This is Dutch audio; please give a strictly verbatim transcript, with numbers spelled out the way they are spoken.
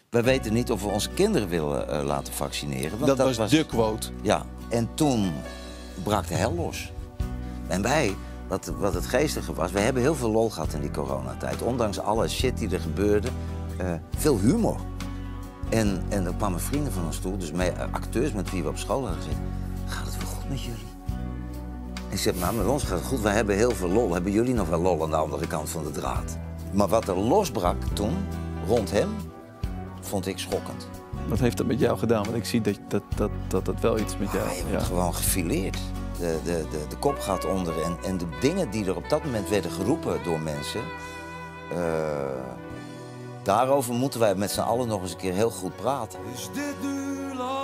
wij weten niet of we onze kinderen willen uh, laten vaccineren. Want dat, dat was, was de quote. Ja, en toen brak de hel los. En wij, wat, wat het geestige was, we hebben heel veel lol gehad in die coronatijd. Ondanks alle shit die er gebeurde, uh, veel humor. En, en er kwamen vrienden van ons toe, dus mee, uh, acteurs met wie we op school hadden gezeten. Gaat het wel goed met jullie? En ik zeg, nou, met ons gaat het goed, wij hebben heel veel lol. Hebben jullie nog wel lol aan de andere kant van de draad? Maar wat er losbrak toen, rond hem, vond ik schokkend. Wat heeft dat met jou gedaan? Want ik zie dat dat, dat, dat, dat wel iets met jou... Ah, je wordt ja. gewoon gefileerd. De, de, de, de kop gaat onder en, en de dingen die er op dat moment werden geroepen door mensen... Uh, daarover moeten wij met z'n allen nog eens een keer heel goed praten. Is dit nu live?